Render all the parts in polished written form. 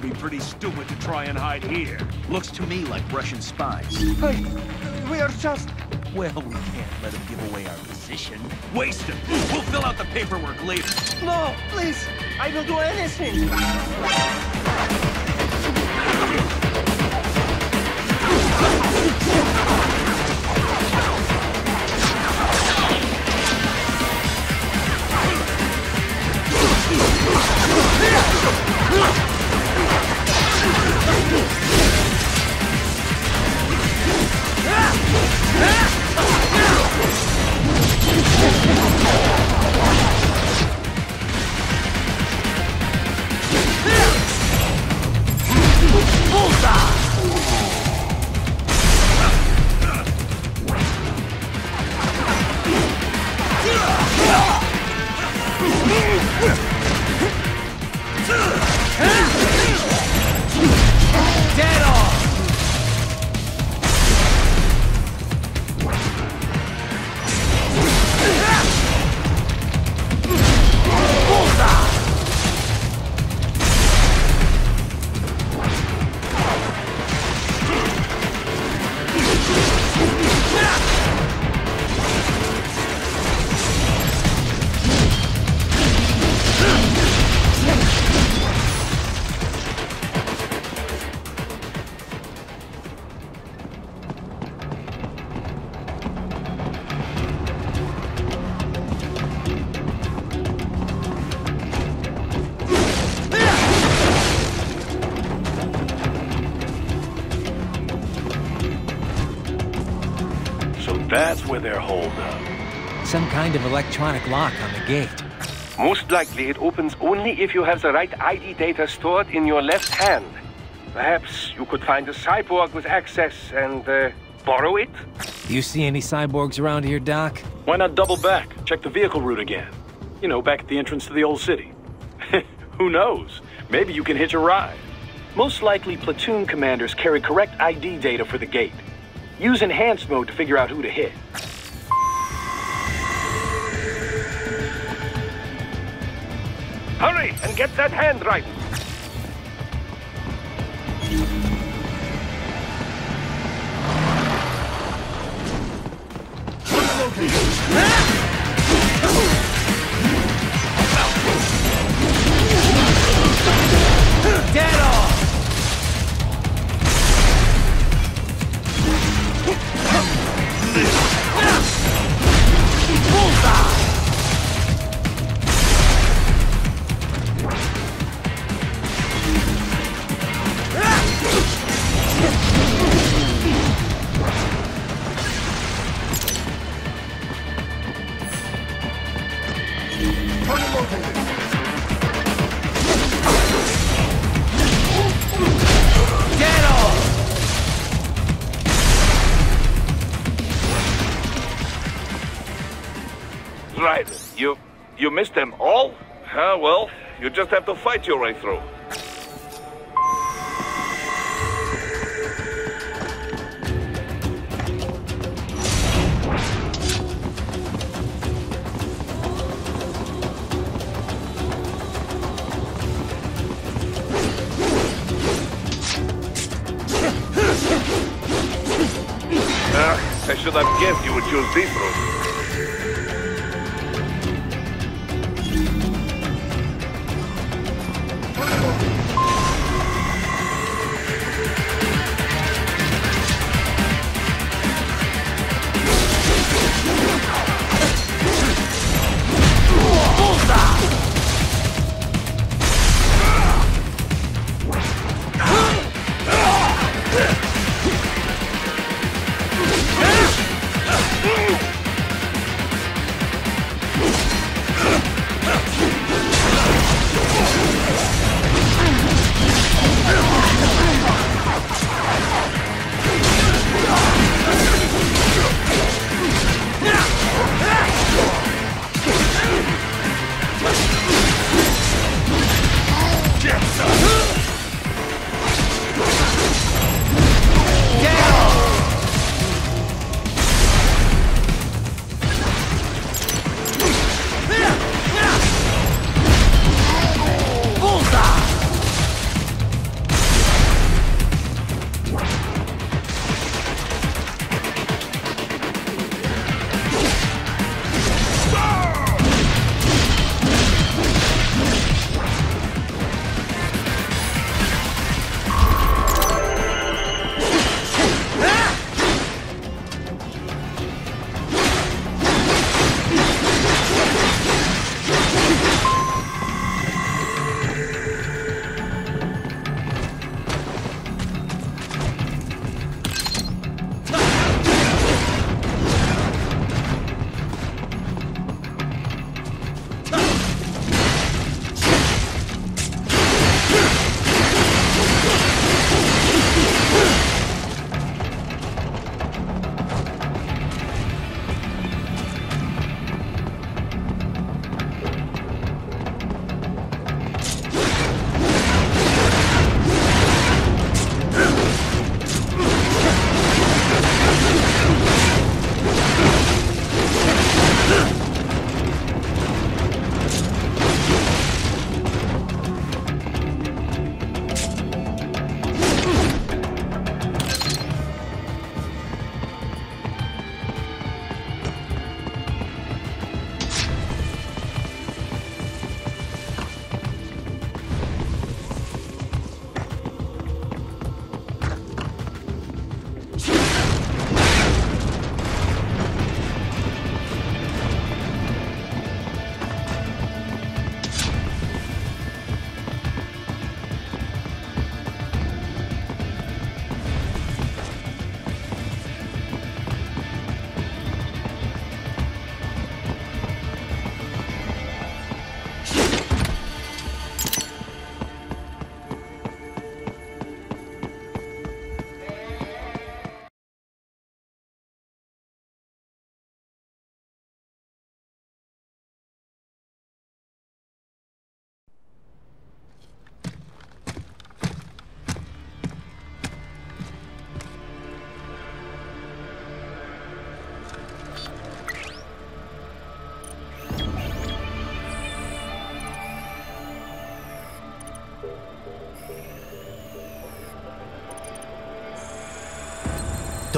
be pretty stupid to try and hide here. Looks to me like Russian spies. Hey, we are just... Well, we can't let them give away our position. Waste him. We'll fill out the paperwork later. No, please. I will do anything. That's where they're holed up. Some kind of electronic lock on the gate. Most likely it opens only if you have the right ID data stored in your left hand. Perhaps you could find a cyborg with access and borrow it? You see any cyborgs around here, Doc? Why not double back? Check the vehicle route again. You know, back at the entrance to the old city. Who knows? Maybe you can hitch a ride. Most likely platoon commanders carry correct ID data for the gate. Use enhanced mode to figure out who to hit. Hurry and get that hand right. Dead on! Right. You missed them all? Well, you just have to fight your way through. I should have guessed you would choose this route.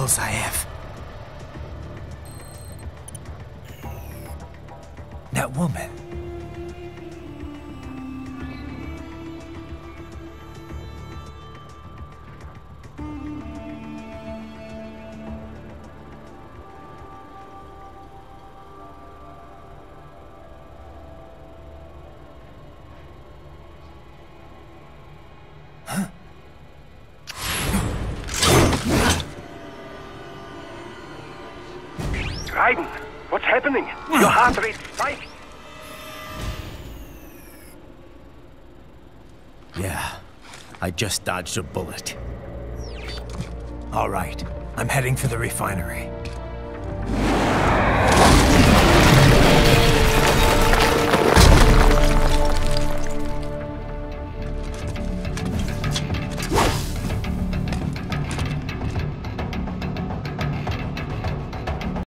skills I have. That woman. Raiden, what's happening? Your heart rate spiked. Yeah, I just dodged a bullet. All right, I'm heading for the refinery.